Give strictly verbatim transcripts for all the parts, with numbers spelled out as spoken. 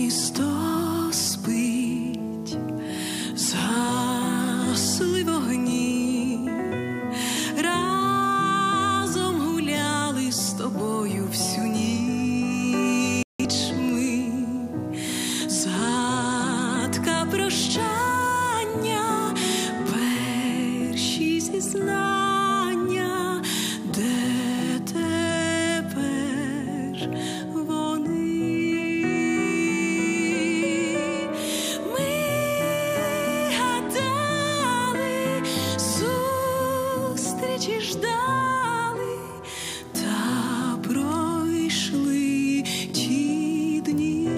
місто спить, згасли вогні, разом гуляли з тобою всю ніч ми, згадка прощання, перші зізнання, де тепер вони? Ми гадали, зустрічі ждали, та пройшли ті дні.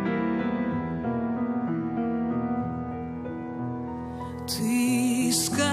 Ти скажи,